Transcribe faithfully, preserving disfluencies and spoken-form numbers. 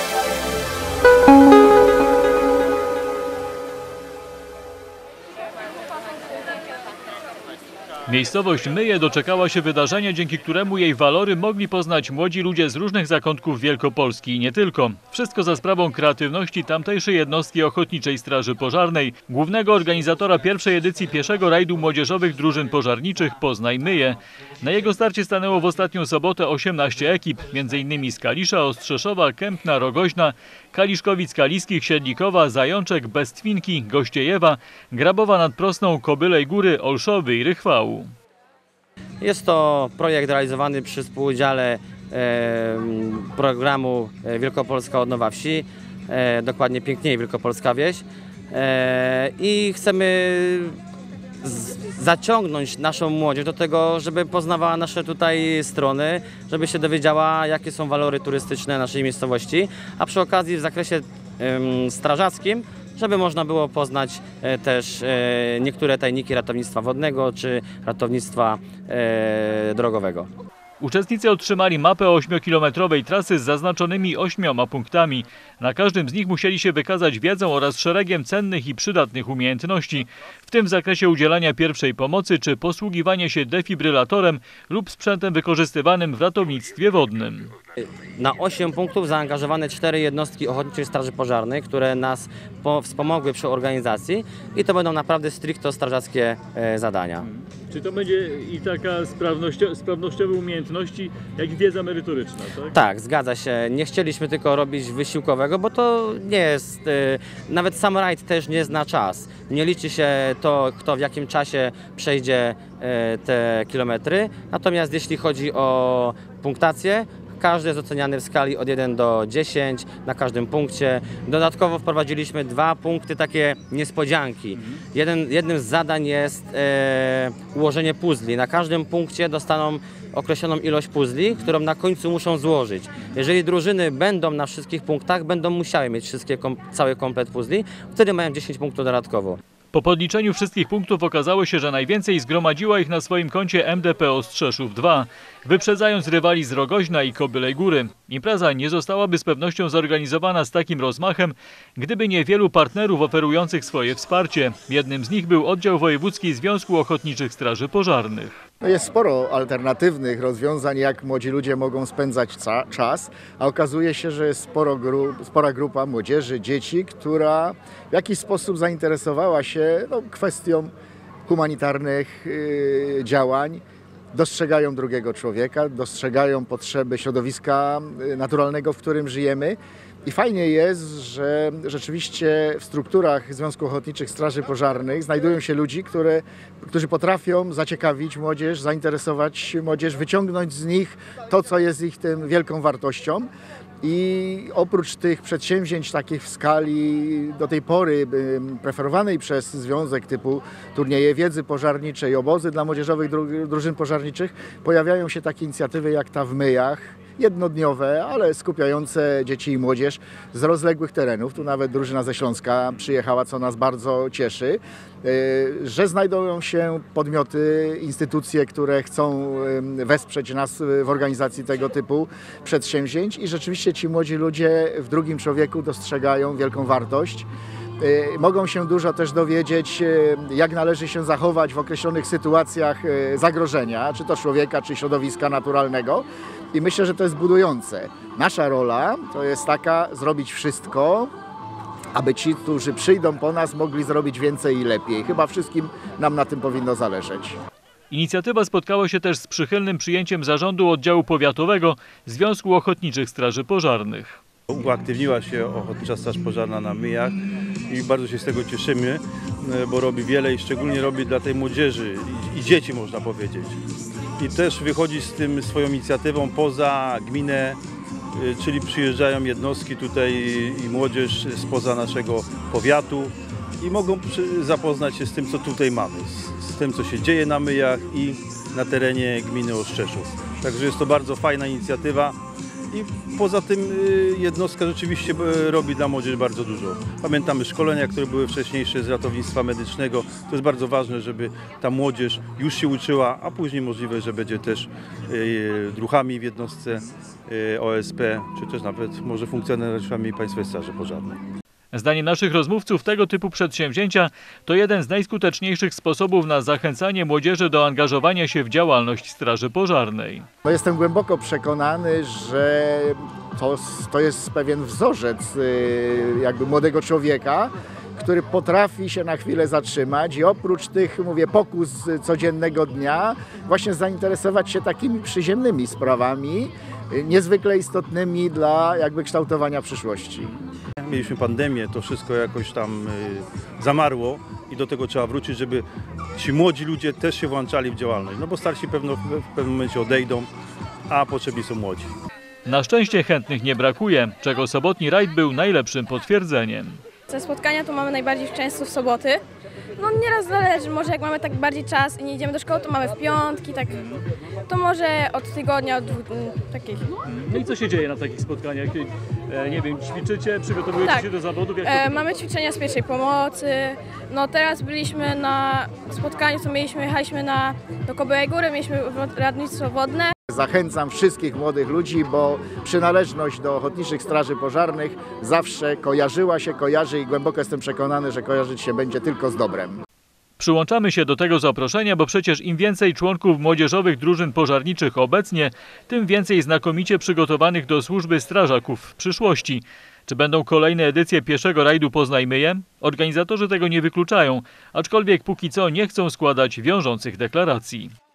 Miejscowość Myje doczekała się wydarzenia, dzięki któremu jej walory mogli poznać młodzi ludzie z różnych zakątków Wielkopolski i nie tylko. Wszystko za sprawą kreatywności tamtejszej jednostki Ochotniczej Straży Pożarnej, głównego organizatora pierwszej edycji pieszego rajdu młodzieżowych drużyn pożarniczych Poznań Myje. Na jego starcie stanęło w ostatnią sobotę osiemnaście ekip, między innymi z Kalisza, Ostrzeszowa, Kępna, Rogoźna, Kaliszkowic Kaliskich, Siedlikowa, Zajączek, Bestwinki, Gościejewa, Grabowa nad Prosną, Kobylej Góry, Olszowy i Rychwału. Jest to projekt realizowany przy współudziale e, programu Wielkopolska Odnowa Wsi, e, dokładnie Piękniej Wielkopolska Wieś, e, i chcemy z, zaciągnąć naszą młodzież do tego, żeby poznawała nasze tutaj strony, żeby się dowiedziała, jakie są walory turystyczne naszej miejscowości, a przy okazji w zakresie e, strażackim, żeby można było poznać e, też e, niektóre tajniki ratownictwa wodnego czy ratownictwa e, drogowego. Uczestnicy otrzymali mapę ośmiokilometrowej trasy z zaznaczonymi ośmioma punktami. Na każdym z nich musieli się wykazać wiedzą oraz szeregiem cennych i przydatnych umiejętności, w tym w zakresie udzielania pierwszej pomocy czy posługiwania się defibrylatorem lub sprzętem wykorzystywanym w ratownictwie wodnym. Na osiem punktów zaangażowane cztery jednostki Ochotniczej Straży Pożarnej, które nas po, wspomogły przy organizacji, i to będą naprawdę stricto strażackie e, zadania. Czy to będzie i taka sprawnościo, sprawnościowe umiejętności, jak i wiedza merytoryczna, tak? Tak, zgadza się. Nie chcieliśmy tylko robić wysiłkowego, bo to nie jest, e, nawet sam rajd też nie zna czas. Nie liczy się to, kto w jakim czasie przejdzie e, te kilometry. Natomiast jeśli chodzi o punktację, każdy jest oceniany w skali od jeden do dziesięciu na każdym punkcie. Dodatkowo wprowadziliśmy dwa punkty takie niespodzianki. Jeden, jednym z zadań jest e, ułożenie puzli. Na każdym punkcie dostaną określoną ilość puzli, którą na końcu muszą złożyć. Jeżeli drużyny będą na wszystkich punktach, będą musiały mieć wszystkie, kom, cały komplet puzli, wtedy mają dziesięć punktów dodatkowo. Po podliczeniu wszystkich punktów okazało się, że najwięcej zgromadziła ich na swoim koncie M D P Ostrzeszów dwa, wyprzedzając rywali z Rogoźna i Kobylej Góry. Impreza nie zostałaby z pewnością zorganizowana z takim rozmachem, gdyby nie wielu partnerów oferujących swoje wsparcie. Jednym z nich był oddział wojewódzki Związku Ochotniczych Straży Pożarnych. No jest sporo alternatywnych rozwiązań, jak młodzi ludzie mogą spędzać czas, a okazuje się, że jest sporo gru, spora grupa młodzieży, dzieci, która w jakiś sposób zainteresowała się no, kwestią humanitarnych yy, działań. Dostrzegają drugiego człowieka, dostrzegają potrzeby środowiska naturalnego, w którym żyjemy. I fajnie jest, że rzeczywiście w strukturach Związku Ochotniczych Straży Pożarnych znajdują się ludzi, które, którzy potrafią zaciekawić młodzież, zainteresować młodzież, wyciągnąć z nich to, co jest ich tym wielką wartością. I oprócz tych przedsięwzięć takich w skali do tej pory preferowanej przez Związek, typu turnieje wiedzy pożarniczej, obozy dla młodzieżowych drużyn pożarniczych, pojawiają się takie inicjatywy jak ta w Myjach, jednodniowe, ale skupiające dzieci i młodzież z rozległych terenów. Tu nawet drużyna ze Śląska przyjechała, co nas bardzo cieszy, że znajdują się podmioty, instytucje, które chcą wesprzeć nas w organizacji tego typu przedsięwzięć i rzeczywiście ci młodzi ludzie w drugim człowieku dostrzegają wielką wartość. Mogą się dużo też dowiedzieć, jak należy się zachować w określonych sytuacjach zagrożenia, czy to człowieka, czy środowiska naturalnego. I myślę, że to jest budujące. Nasza rola to jest taka, zrobić wszystko, aby ci, którzy przyjdą po nas, mogli zrobić więcej i lepiej. Chyba wszystkim nam na tym powinno zależeć. Inicjatywa spotkała się też z przychylnym przyjęciem zarządu oddziału powiatowego Związku Ochotniczych Straży Pożarnych. Uaktywniła się Ochotnicza Straż Pożarna na Myjach i bardzo się z tego cieszymy, bo robi wiele i szczególnie robi dla tej młodzieży i dzieci, można powiedzieć. I też wychodzi z tym swoją inicjatywą poza gminę, czyli przyjeżdżają jednostki tutaj i młodzież spoza naszego powiatu i mogą zapoznać się z tym, co tutaj mamy, z, z tym, co się dzieje na Myjach i na terenie gminy Ostrzeszów. Także jest to bardzo fajna inicjatywa I poza tym y, jednostka rzeczywiście y, robi dla młodzieży bardzo dużo. Pamiętamy szkolenia, które były wcześniejsze z ratownictwa medycznego. To jest bardzo ważne, żeby ta młodzież już się uczyła, a później możliwe, że będzie też y, druchami w jednostce y, O S P, czy też nawet może funkcjonariuszami Państwowej Straży Pożarnej. Zdaniem naszych rozmówców tego typu przedsięwzięcia to jeden z najskuteczniejszych sposobów na zachęcanie młodzieży do angażowania się w działalność Straży Pożarnej. No jestem głęboko przekonany, że to, to jest pewien wzorzec y, jakby młodego człowieka, który potrafi się na chwilę zatrzymać i oprócz tych, mówię, pokus codziennego dnia właśnie zainteresować się takimi przyziemnymi sprawami, y, niezwykle istotnymi dla jakby kształtowania przyszłości. Mieliśmy pandemię, to wszystko jakoś tam y, zamarło i do tego trzeba wrócić, żeby ci młodzi ludzie też się włączali w działalność. No bo starsi pewno w pewnym momencie odejdą, a potrzebni są młodzi. Na szczęście chętnych nie brakuje, czego sobotni rajd był najlepszym potwierdzeniem. Te spotkania to mamy najbardziej często w soboty. No nieraz zależy, może jak mamy tak bardziej czas i nie idziemy do szkoły, to mamy w piątki, tak. To może od tygodnia, od dwóch, takich. No i co się dzieje na takich spotkaniach? E, nie wiem, ćwiczycie, przygotowujecie Tak. się do zawodów? Jak to E, wygląda? mamy ćwiczenia z pierwszej pomocy. No teraz byliśmy na spotkaniu, co mieliśmy, jechaliśmy na, do Kobyłej Góry, mieliśmy ratownictwo wodne. Zachęcam wszystkich młodych ludzi, bo przynależność do Ochotniczych Straży Pożarnych zawsze kojarzyła się, kojarzy i głęboko jestem przekonany, że kojarzyć się będzie tylko z dobrem. Przyłączamy się do tego zaproszenia, bo przecież im więcej członków młodzieżowych drużyn pożarniczych obecnie, tym więcej znakomicie przygotowanych do służby strażaków w przyszłości. Czy będą kolejne edycje pieszego rajdu Poznajmy je? Organizatorzy tego nie wykluczają, aczkolwiek póki co nie chcą składać wiążących deklaracji.